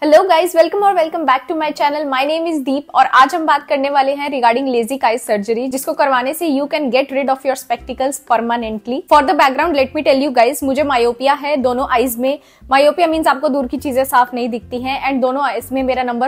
Hello guys, welcome और welcome back to my channel. My name is Deep और आज हम बात करने वाले हैं रिगार्डिंग लेजिक आई सर्जरी, जिसको करवाने से you can get rid of your spectacles permanently. For the background let me tell you guys, मुझे मायोपिया है दोनों आईज में। मायोपिया मीन्स आपको दूर की चीजें साफ नहीं दिखती हैं एंड दोनों आईज में मेरा नंबर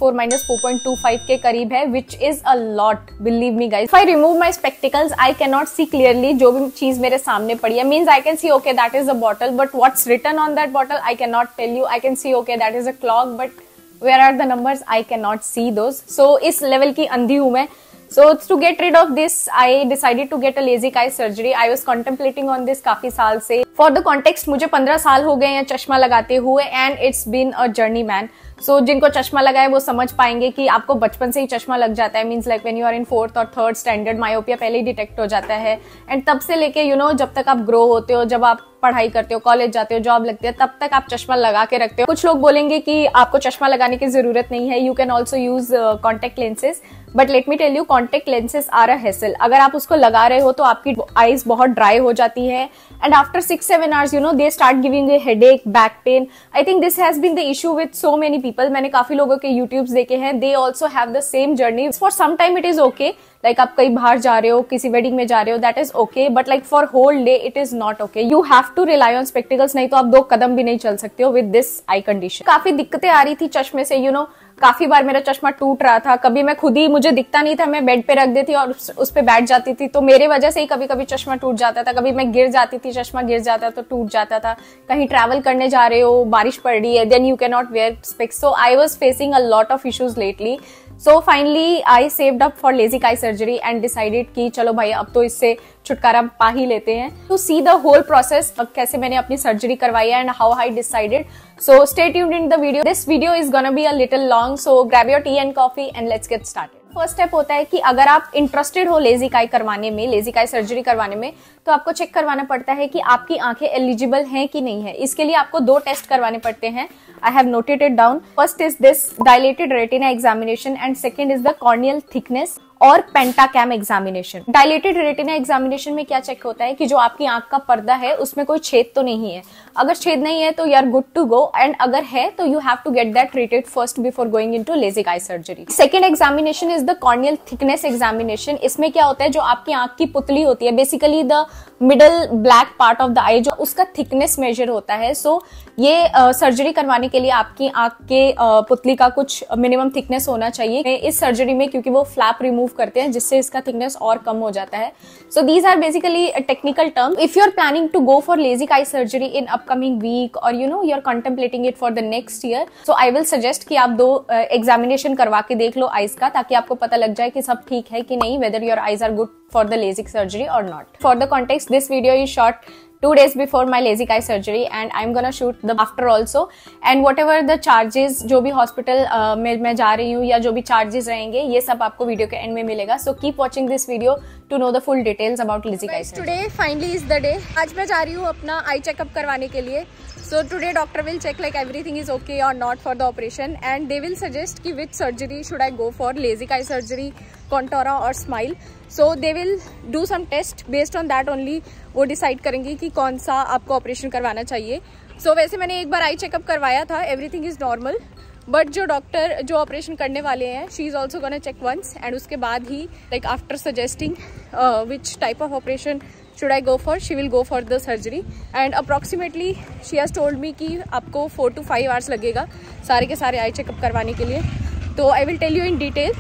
-4/-4.25 के करीब है, which is a lot, believe me guys. If I remove my spectacles I can not see clearly. जो भी चीज मेरे सामने पड़ी है means I can see okay that is a bottle, but what's written on that bottle I can not tell you. I can see okay that is a clock, but where are the numbers I cannot see those. So इस level की अंधी हूं मैं. So to get rid of this I decided to get a LASIK eye surgery. I was contemplating on this काफी साल से. For the context, मुझे 15 साल हो गए हैं चश्मा लगाते हुए and it's been a journey man. So जिनको चश्मा लगा है वो समझ पाएंगे कि आपको बचपन से ही चश्मा लग जाता है. Means like when you are in 4th और 3rd स्टैंडर्ड मायोपिया पहले ही डिटेक्ट हो जाता है एंड तब से लेके जब तक आप ग्रो होते हो, जब आप पढ़ाई करते हो, कॉलेज जाते हो, जॉब लगती है, तब तक आप चश्मा लगा के रखते हो. कुछ लोग बोलेंगे कि आपको चश्मा लगाने की जरूरत नहीं है, you can also use contact lenses, but let me tell you contact lenses are a hassle. अगर आप उसको लगा रहे हो तो आपकी आईज बहुत ड्राई हो जाती है and after 6-7 hours they start giving a headache, back pain. I think this has been the issue with so many people. मैंने काफी लोगों के यूट्यूब्स देखे हैं, they also have the same journey. For some time it is okay, like आप कहीं बाहर जा रहे हो, किसी वेडिंग में जा रहे हो, that is okay, but like for whole day it is not okay. You have to rely on spectacles, नहीं तो आप 2 कदम भी नहीं चल सकते हो विद दिस आई कंडीशन. काफी दिक्कतें आ रही थी चश्मे से. काफी बार मेरा चश्मा टूट रहा था. कभी मैं खुद ही, मुझे दिखता नहीं था, मैं बेड पे रख देती और उस पे बैठ जाती थी, तो मेरे वजह से ही कभी कभी चश्मा टूट जाता था. कभी मैं गिर जाती थी, चश्मा गिर जाता तो टूट जाता था. कहीं ट्रैवल करने जा रहे हो, बारिश पड़ रही है, then you can not wear specs. So I was facing a lot of issues lately. So finally I saved up for LASIK eye surgery and decided कि चलो भाई अब तो इससे छुटकारा पा ही लेते हैं. To see the whole process, कैसे मैंने अपनी सर्जरी करवाई है and how I decided. So stay tuned in the video. This video is gonna be a little long, so grab your tea and coffee and let's get started. First step होता है कि अगर आप interested हो Lasik आई करवाने में, Lasik eye surgery करवाने में, तो आपको चेक करवाना पड़ता है कि आपकी आंखें एलिजिबल हैं कि नहीं है. इसके लिए आपको 2 टेस्ट करवाने पड़ते हैं. I have noted it down. First is this dilated retina examination and second is the corneal thickness और Pentacam examination. Dilated retina examination में क्या चेक होता है कि जो आपकी आंख का पर्दा है उसमें कोई छेद तो नहीं है. अगर छेद नहीं है तो you are good to go and अगर है तो you have to get that treated first before going into LASIK eye surgery. Second examination is the corneal thickness examination. इसमें क्या होता है, जो आपकी आंख की पुतली होती है, basically the middle black part of the eye, जो उसका थिकनेस मेजर होता है. सो ये सर्जरी करवाने के लिए आपकी आंख के पुतली का कुछ मिनिमम थिकनेस होना चाहिए इस सर्जरी में, क्योंकि वो फ्लैप रिमूव करते हैं जिससे इसका थिकनेस और कम हो जाता है. So these are basically technical terms. If you are planning to go for LASIK eye surgery in upcoming week और you are contemplating it for the next year, so I will suggest कि आप 2 examination करवा के देख लो eyes का, ताकि आपको पता लग जाए कि सब ठीक है कि नहीं, whether your eyes are good for the LASIK surgery or not. For the context, this video is shot 2 days before my LASIK eye surgery and I'm gonna shoot the after also. And whatever the charges, जो भी hospital में मैं जा रही हूँ या जो भी charges रहेंगे, ये सब आपको वीडियो के एंड में मिलेगा. So keep watching this video to know the full details about LASIK eye surgery. Today finally is the day. आज मैं जा रही हूँ अपना eye checkup करवाने के लिए. So today doctor will check like everything is okay or not for the operation and they will suggest कि which surgery should I go for, LASIK eye surgery, Contoura or Smile. So they will do some test, based on that only वो decide करेंगे कि कौन सा आपको operation करवाना चाहिए. So वैसे मैंने एक बार आई चेकअप करवाया था, everything is normal. बट जो डॉक्टर जो ऑपरेशन करने वाले हैं, she is also gonna check once and उसके बाद ही like after suggesting which type of operation should I go for, she will go for the surgery and approximately she has told me कि आपको 4 to 5 hours लगेगा सारे के सारे eye checkup करवाने के लिए. तो I will tell you in detail.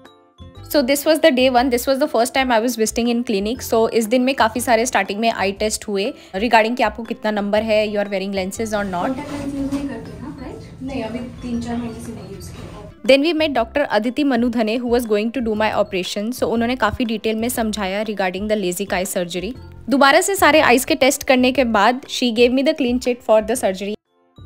So this was the day 1. This was the first time I was visiting in clinic. So इस दिन में काफ़ी सारे स्टार्टिंग में आई टेस्ट हुए रिगार्डिंग कि आपको कितना नंबर है, यू आर वेयरिंग लेंसेज और नॉट. नहीं, अभी 3-4 महीने से नहीं यूज़ किया. Then we met doctor Aditi Manudhane who was going to do my operation. So उन्होंने काफ़ी डिटेल में समझाया regarding the LASIK eye surgery. दोबारा से सारे आईज के टेस्ट करने के बाद she gave me the clean chit for the surgery.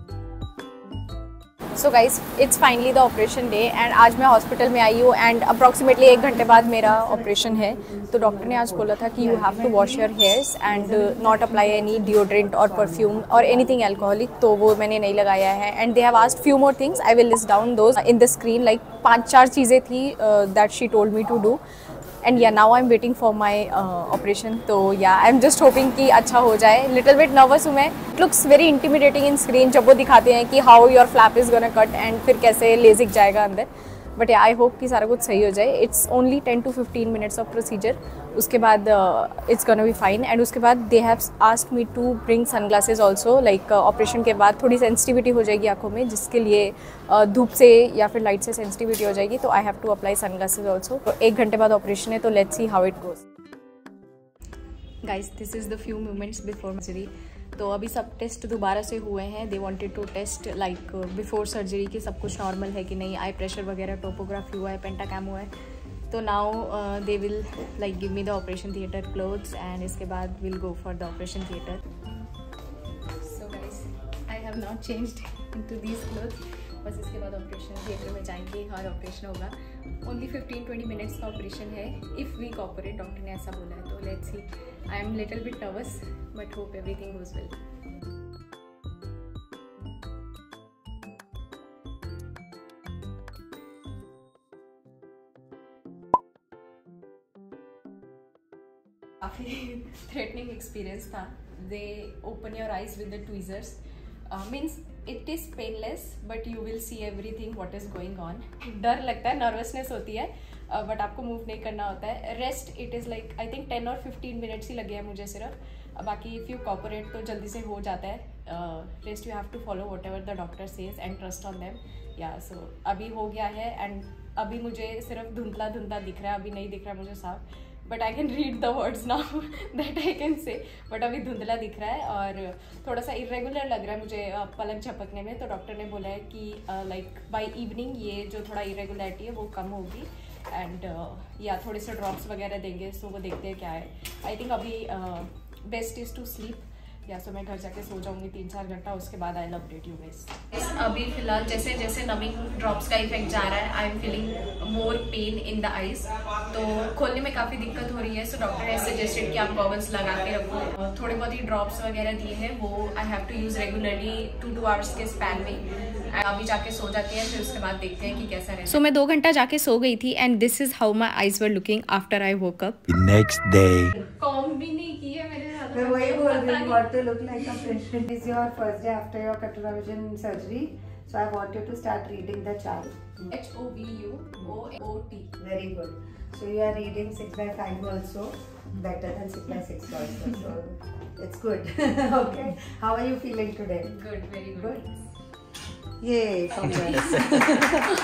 So guys, it's finally the operation day and आज मैं हॉस्पिटल में आई हूँ एंड अप्रॉक्सीमेटली 1 घंटे बाद मेरा ऑपरेशन है. तो डॉक्टर ने आज बोला था कि you have to wash your hairs and not apply any deodorant और परफ्यूम और एनीथिंग एल्कोहलिक, तो वो मैंने नहीं लगाया है. And they have asked few more things, I will list down those in the screen. Like 5-4 चीज़ें थी that she told me to do. And yeah now I am waiting for my operation. तो yeah I am just hoping कि अच्छा हो जाए. Little bit nervous हूँ मैं. It looks very intimidating in screen जब वो दिखाते हैं कि how your flap is gonna cut and फिर कैसे लेजिक जाएगा अंदर. बट आई होप कि सारा कुछ सही हो जाए. It's only 10 to 15 minutes of procedure. उसके बाद it's gonna be fine. And उसके बाद they have asked me to bring sunglasses also. Like operation के बाद थोड़ी सेंसिटिविटी हो जाएगी आंखों में, जिसके लिए धूप से या फिर लाइट से सेंसिटिविटी हो जाएगी. तो I have to apply sunglasses also. तो 1 घंटे बाद ऑपरेशन है, तो let's see how it goes. Guys, this is the few moments before surgery. तो अभी सब टेस्ट दोबारा से हुए हैं. They wanted to test like before surgery कि सब कुछ नॉर्मल है कि नहीं. आई प्रेशर वगैरह, टोपोग्राफी हुआ है, पेंटाकैम हुआ है. तो now they will like give me the operation theatre clothes and इसके बाद will go for the operation theatre. So guys, I have not changed into these clothes. बस इसके बाद ऑपरेशन थिएटर में जाएंगे और ऑपरेशन होगा. ओनली 15-20 मिनट्स का ऑपरेशन है. इफ़ वी कॉपरेट, डॉक्टर ने ऐसा बोला है. तो let's see. I am little bit nervous but hope everything goes well. काफ़ी थ्रेटनिंग एक्सपीरियंस था. They open your eyes with the tweezers. Means it is painless but you will see everything what is going on. डर लगता है, nervousness होती है, but आपको move नहीं करना होता है. Rest it is like I think 10 or 15 minutes ही लगे हैं मुझे सिर्फ. बाकी इफ़ यू कॉपरेट तो जल्दी से हो जाता है. Rest you have to follow whatever the doctor says and trust on them. Yeah so अभी हो गया है एंड अभी मुझे सिर्फ धुंधला धुंधला दिख रहा है. अभी नहीं दिख रहा है मुझे साफ, but I can read the words now that I can say. But अभी धुंधला दिख रहा है और थोड़ा सा इरेगुलर लग रहा है मुझे पलक झपकने में. तो डॉक्टर ने बोला है कि लाइक बाय इवनिंग ये जो थोड़ा इरेगुलरिटी है वो कम होगी. एंड या थोड़े से ड्रॉप्स वगैरह देंगे. सो वो देखते हैं क्या है. आई थिंक अभी best is to sleep. Yeah so मैं घर जाके सो जाऊंगी 3-4 घंटा. उसके बाद I will update you guys. अभी फिलहाल जैसे जैसे नमिंग ड्रॉप्स का इफेक्ट जा रहा है, I am feeling more pain in the eyes. तो खोलने में काफ़ी दिक्कत हो रही है. सो डॉक्टर हैज सजेस्टेड कि आप गॉगल्स लगा के रखो. थोड़े बहुत ही ड्रॉप्स वगैरह दिए हैं, वो I have to use regularly 2 hours के स्पैन में. अभी जाके सो जाते हैं, फिर उसके बाद देखते हैं कि कैसा रहेगा. सो मैं 2 घंटा जाके सो गई थी and this is how my eyes were looking after I woke up. Next day कॉम भी नहीं की है मैंने. मैं वही बोल रही हूँ, what to look like a patient. This is your first day after your cataract vision surgery, so I want you to start reading the chart. HOVUOOT. Very good. So you are reading 6/5 also, better than 6/6 also. So it's good. Okay. How are you feeling today? Good, very good. Yay! Congrats.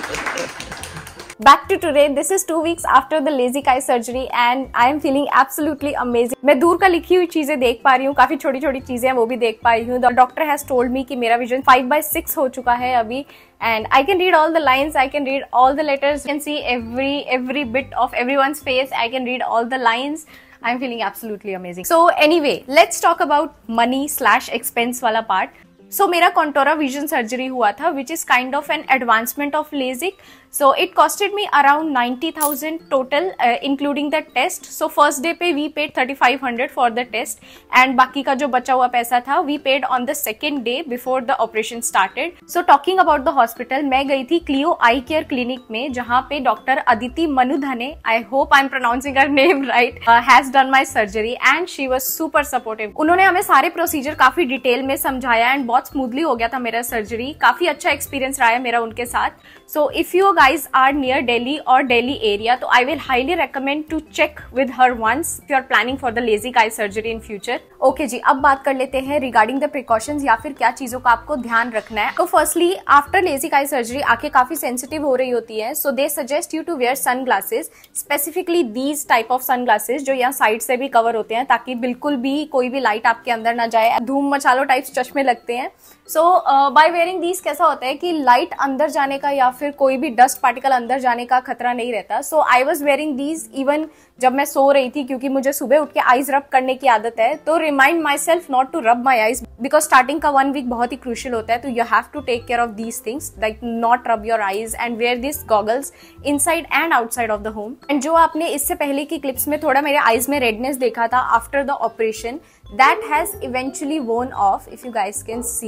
Back to today. This is 2 weeks after the LASIK eye surgery and I am feeling absolutely amazing. मैं दूर का लिखी हुई चीजें देख पा रही हूँ, काफी छोटी छोटी चीजें हैं वो भी देख पा रही हूँ. The doctor has told me कि मेरा vision 5/6 हो चुका है अभी, and I can read all the lines, I can read all the letters, I can see every bit of everyone's face, I can read all the lines. I'm feeling absolutely amazing. So anyway, let's talk about money/expense वाला part. So मेरा Contora vision surgery हुआ था, which is kind of an advancement of LASIK. So it costed me around 90,000 total, including the test. So first day पे we paid 3,500 for the test, and बाकी का जो बचा हुआ पैसा था we paid on the second day before the operation started. So talking about the hospital, मैं गई थी Clio Eye Care Clinic में, जहाँ पे doctor Aditi Manudhane, I hope I'm pronouncing her name right, has done my surgery and she was super supportive. उन्होंने हमें सारे procedure काफी डिटेल में समझाया एंड बहुत स्मूथली हो गया था मेरा सर्जरी. काफी अच्छा एक्सपीरियंस रहा है मेरा उनके साथ. So if you guys are near Delhi or Delhi area, तो I will highly recommend to check with her once if you are planning for the LASIK eye surgery in future. Okay जी, अब बात कर लेते हैं regarding the precautions या फिर क्या चीजों का आपको ध्यान रखना है. तो firstly, after LASIK eye surgery आंखें काफी sensitive हो रही होती है, so they suggest you to wear sunglasses, specifically these type of sunglasses जो यहाँ साइड से भी कवर होते हैं, ताकि बिल्कुल भी कोई भी लाइट आपके अंदर ना जाए. धूम मचालो टाइप्स चश्मे लगते हैं. सो बाय वेयरिंग दीज कैसा होता है कि लाइट अंदर जाने का या फिर कोई भी डस्ट पार्टिकल अंदर जाने का खतरा नहीं रहता. So I was wearing these even जब मैं सो रही थी, क्योंकि मुझे सुबह उठ के आईज रब करने की आदत है. तो remind myself not to rub my eyes, because starting का 1 वीक बहुत ही क्रूशियल होता है. तो you have to take care of these things, like not rub your eyes and wear this goggles inside and outside of the home. And जो आपने इससे पहले की क्लिप्स में थोड़ा मेरे आईज में रेडनेस देखा था after the operation, that has eventually worn off. If you guys can see,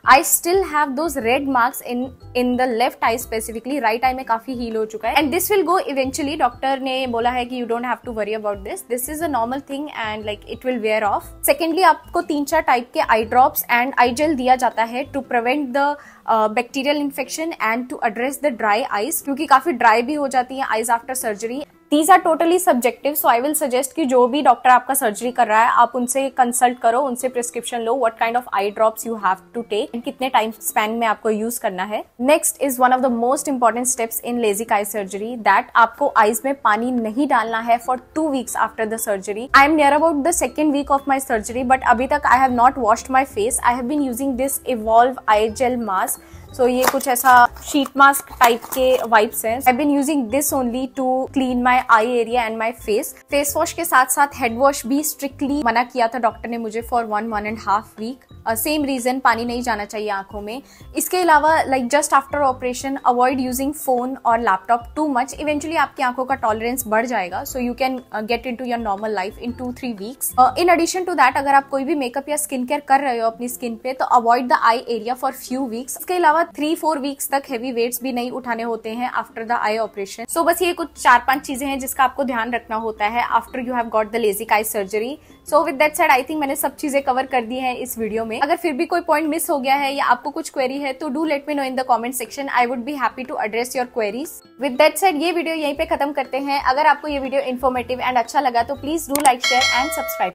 I still have those red marks in the left eye specifically, right eye में काफी हील हो चुका है and this will go eventually. Doctor ने बोला है कि you don't have to worry about this is a normal thing and like it will wear off. Secondly, आपको 3-4 टाइप के eye drops and eye gel दिया जाता है to prevent the bacterial infection and to address the dry eyes, क्योंकि काफी dry भी हो जाती है eyes after surgery. These are totally subjective, so I will suggest कि जो भी डॉक्टर आपका सर्जरी कर रहा है आप उनसे कंसल्ट करो, उनसे प्रिस्क्रिप्शन लो, what kind of eye drops you have to take, कितने टाइम स्पैन में आपको यूज करना है। Next is one of the most important steps in LASIK eye surgery, that आपको आईज में पानी नहीं डालना है for 2 weeks after the surgery. I am near about the second week of my surgery, but अभी तक I have not washed my face. I have been using this evolve eye gel mask, so ये कुछ ऐसा sheet mask type के wipes हैं। I been using this only to clean my eye area and my face. Face wash के साथ साथ head wash भी strictly मना किया था डॉक्टर ने मुझे फॉर 1.5 week। सेम रीजन, पानी नहीं जाना चाहिए आंखों में। इसके अलावा like just after operation avoid using phone और लैपटॉप टू मच, इवेंचुअली आपकी आंखों का टॉलरेंस बढ़ जाएगा, so you can get into your normal life in 2-3 weeks। In addition to that, अगर आप कोई भी मेकअप या स्किन केयर कर रहे हो अपनी स्किन पे तो avoid the eye area for few weeks. इसके अलावा 3-4 weeks तक हेवी वेट्स भी नहीं उठाने होते हैं after the eye operation. So बस ये कुछ 4-5 चीजें हैं जिसका आपको ध्यान रखना होता है after you have got the LASIK eye surgery. So with that said, I think मैंने सब चीजें कवर कर दी हैं इस वीडियो में। अगर फिर भी कोई पॉइंट मिस हो गया है या आपको कुछ क्वेरी है तो do let me know in the comment section, I would be happy to address your queries. With that said, ये वीडियो यहीं पे खत्म करते हैं। अगर आपको ये वीडियो इन्फॉर्मेटिव एंड अच्छा लगा तो please do like, share and subscribe.